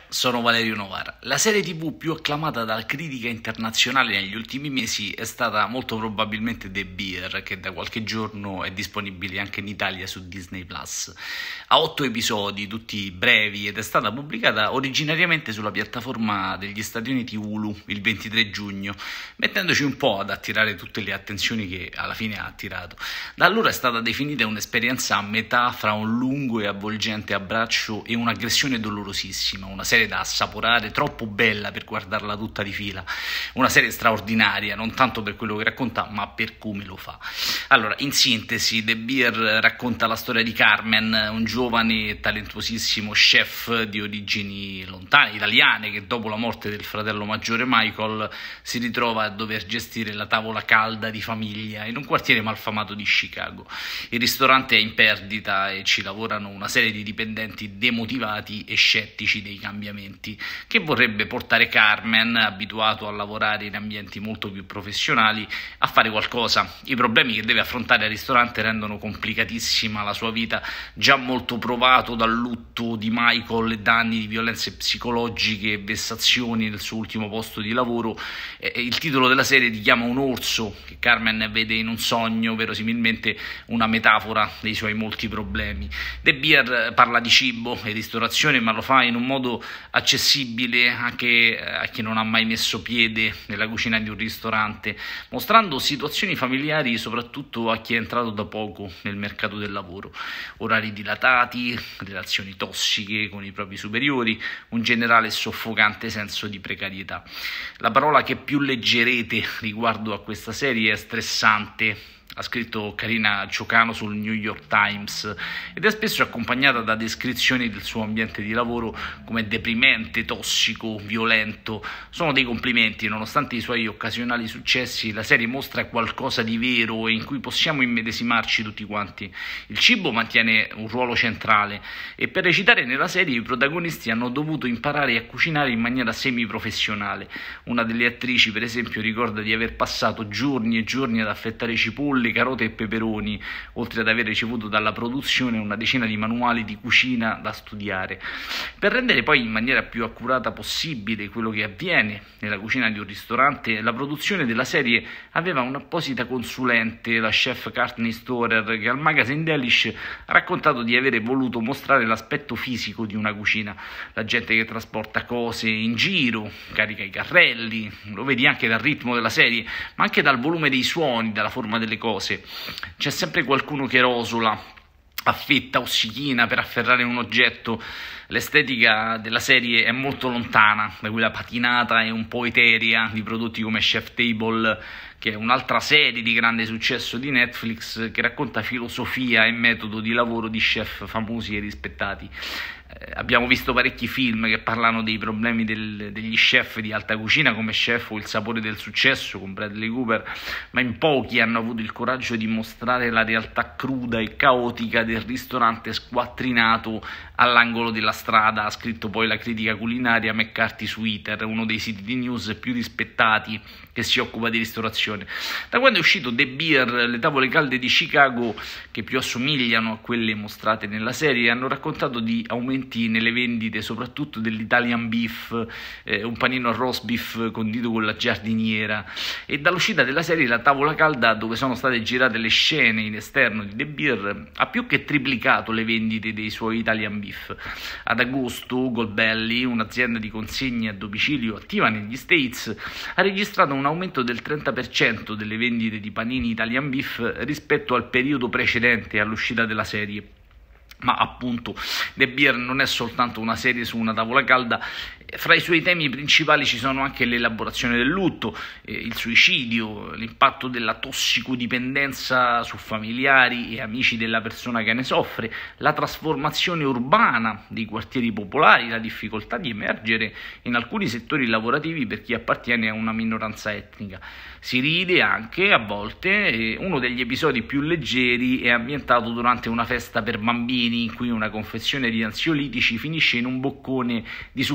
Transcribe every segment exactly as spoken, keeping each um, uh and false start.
Sono Valerio Novara. La serie tivù più acclamata dalla critica internazionale negli ultimi mesi è stata molto probabilmente The Bear, che da qualche giorno è disponibile anche in Italia su Disney Plus. Ha otto episodi, tutti brevi, ed è stata pubblicata originariamente sulla piattaforma degli Stati Uniti Hulu il ventitré giugno, mettendoci un po' ad attirare tutte le attenzioni che alla fine ha attirato. Da allora è stata definita un'esperienza a metà fra un lungo e avvolgente abbraccio e un'aggressione dolorosissima, una serie da assaporare, troppo bella per guardarla tutta di fila, una serie straordinaria, non tanto per quello che racconta, ma per come lo fa. Allora, in sintesi, The Bear racconta la storia di Carmen, un giovane e talentuosissimo chef di origini lontane, italiane, che dopo la morte del fratello maggiore Michael si ritrova a dover gestire la tavola calda di famiglia in un quartiere malfamato di Chicago. Il ristorante è in perdita e ci lavorano una serie di dipendenti demotivati e scettici dei cambiamenti, che vorrebbe portare Carmen, abituato a lavorare in ambienti molto più professionali, a fare qualcosa. I problemi che deve affrontare al ristorante rendono complicatissima la sua vita, già molto provato dal lutto di Michael e da anni di violenze psicologiche e vessazioni nel suo ultimo posto di lavoro. Il titolo della serie richiama un orso che Carmen vede in un sogno, verosimilmente una metafora dei suoi molti problemi. The Bear parla di cibo e ristorazione, ma lo fa in un modo accessibile anche a chi non ha mai messo piede nella cucina di un ristorante, mostrando situazioni familiari soprattutto a chi è entrato da poco nel mercato del lavoro: orari dilatati, relazioni tossiche con i propri superiori, un generale soffocante senso di precarietà. La parola che più leggerete riguardo a questa serie è stressante. Ha scritto Karina Ciocano sul New York Times, ed è spesso accompagnata da descrizioni del suo ambiente di lavoro come deprimente, tossico, violento. Sono dei complimenti. Nonostante i suoi occasionali successi, la serie mostra qualcosa di vero e in cui possiamo immedesimarci tutti quanti. Il cibo mantiene un ruolo centrale e per recitare nella serie i protagonisti hanno dovuto imparare a cucinare in maniera semiprofessionale. Una delle attrici, per esempio, ricorda di aver passato giorni e giorni ad affettare cipolle, carote e peperoni, oltre ad aver ricevuto dalla produzione una decina di manuali di cucina da studiare. Per rendere poi in maniera più accurata possibile quello che avviene nella cucina di un ristorante, la produzione della serie aveva un'apposita consulente, la chef Courtney Storer, che al magazine Delish ha raccontato di avere voluto mostrare l'aspetto fisico di una cucina: la gente che trasporta cose in giro, carica i carrelli. Lo vedi anche dal ritmo della serie, ma anche dal volume dei suoni, dalla forma delle cose. C'è sempre qualcuno che rosola, affetta, ossichina per afferrare un oggetto. L'estetica della serie è molto lontana da quella patinata e un po' eterea di prodotti come Chef Table, che è un'altra serie di grande successo di Netflix che racconta filosofia e metodo di lavoro di chef famosi e rispettati. Eh, abbiamo visto parecchi film che parlano dei problemi del, degli chef di alta cucina, come Chef o Il sapore del successo con Bradley Cooper, ma in pochi hanno avuto il coraggio di mostrare la realtà cruda e caotica del ristorante squattrinato all'angolo della strada. Ha scritto poi la critica culinaria McCarthy su Eater, uno dei siti di news più rispettati che si occupa di ristorazione. Da quando è uscito The Bear, le tavole calde di Chicago, che più assomigliano a quelle mostrate nella serie, hanno raccontato di aumenti nelle vendite, soprattutto dell'Italian beef, eh, un panino a roast beef condito con la giardiniera. E dall'uscita della serie, la tavola calda, dove sono state girate le scene in esterno di The Bear, ha più che triplicato le vendite dei suoi Italian beef. Ad agosto Goldbelly, un'azienda di consegne a domicilio attiva negli States, ha registrato un aumento del trenta per cento delle vendite di panini Italian beef rispetto al periodo precedente all'uscita della serie. Ma appunto The Bear non è soltanto una serie su una tavola calda. Fra i suoi temi principali ci sono anche l'elaborazione del lutto, eh, il suicidio, l'impatto della tossicodipendenza su familiari e amici della persona che ne soffre, la trasformazione urbana dei quartieri popolari, la difficoltà di emergere in alcuni settori lavorativi per chi appartiene a una minoranza etnica. Si ride anche a volte, e uno degli episodi più leggeri è ambientato durante una festa per bambini in cui una confezione di ansiolitici finisce in un boccone di succo d'arancia.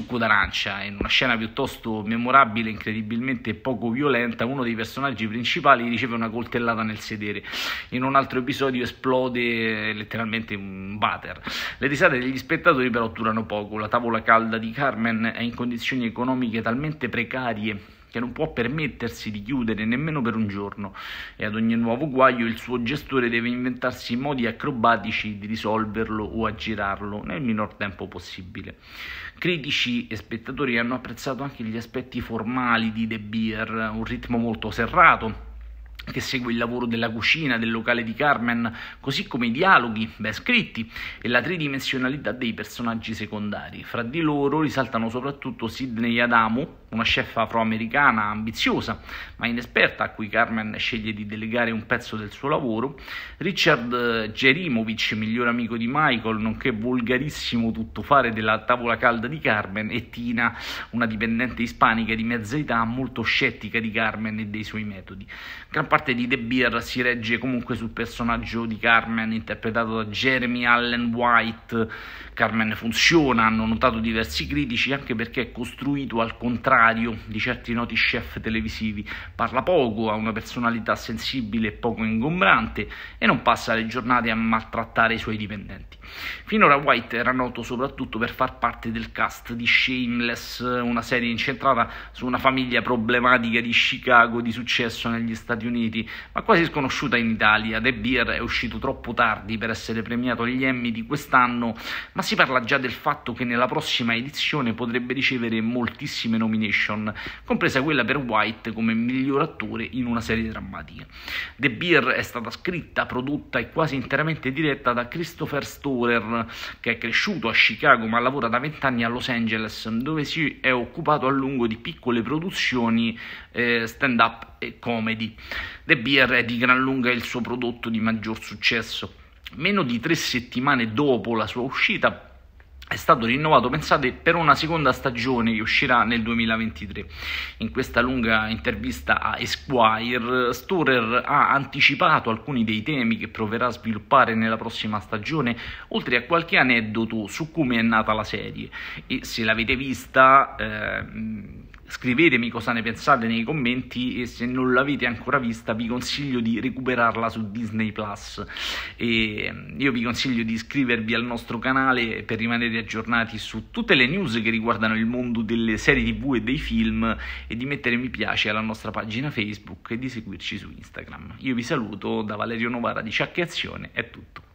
Francia. In una scena piuttosto memorabile, incredibilmente poco violenta, uno dei personaggi principali riceve una coltellata nel sedere. In un altro episodio esplode letteralmente un water. Le risate degli spettatori però durano poco. La tavola calda di Carmen è in condizioni economiche talmente precarie che non può permettersi di chiudere nemmeno per un giorno, e ad ogni nuovo guaio il suo gestore deve inventarsi modi acrobatici di risolverlo o aggirarlo nel minor tempo possibile. Critici e spettatori hanno apprezzato anche gli aspetti formali di The Bear, un ritmo molto serrato che segue il lavoro della cucina, del locale di Carmen, così come i dialoghi ben scritti e la tridimensionalità dei personaggi secondari. Fra di loro risaltano soprattutto Sydney Adamo, una chef afroamericana ambiziosa ma inesperta a cui Carmen sceglie di delegare un pezzo del suo lavoro, Richard Jerimovic, miglior amico di Michael, nonché volgarissimo tuttofare della tavola calda di Carmen, e Tina, una dipendente ispanica di mezza età molto scettica di Carmen e dei suoi metodi. Gran parte di The Bear si regge comunque sul personaggio di Carmen interpretato da Jeremy Allen White. Carmen funziona, hanno notato diversi critici, anche perché è costruito al contrario di certi noti chef televisivi. Parla poco, ha una personalità sensibile e poco ingombrante e non passa le giornate a maltrattare i suoi dipendenti. Finora White era noto soprattutto per far parte del cast di Shameless, una serie incentrata su una famiglia problematica di Chicago di successo negli Stati Uniti, ma quasi sconosciuta in Italia. The Bear è uscito troppo tardi per essere premiato agli Emmy di quest'anno, ma si parla già del fatto che nella prossima edizione potrebbe ricevere moltissime nomination, compresa quella per White come miglior attore in una serie drammatica. The Bear è stata scritta, prodotta e quasi interamente diretta da Christopher Storer, che è cresciuto a Chicago ma lavora da vent'anni a Los Angeles, dove si è occupato a lungo di piccole produzioni, eh, stand-up e comedy. The Bear è di gran lunga il suo prodotto di maggior successo. Meno di tre settimane dopo la sua uscita è stato rinnovato, pensate, per una seconda stagione che uscirà nel duemilaventitré. In questa lunga intervista a Esquire, Storer ha anticipato alcuni dei temi che proverà a sviluppare nella prossima stagione, oltre a qualche aneddoto su come è nata la serie. E se l'avete vista, eh, scrivetemi cosa ne pensate nei commenti, e se non l'avete ancora vista vi consiglio di recuperarla su Disney Plus. E io vi consiglio di iscrivervi al nostro canale per rimanere aggiornati su tutte le news che riguardano il mondo delle serie tv e dei film, e di mettere mi piace alla nostra pagina Facebook e di seguirci su Instagram. Io vi saluto, da Valerio Novara di Ciacche Azione, è tutto.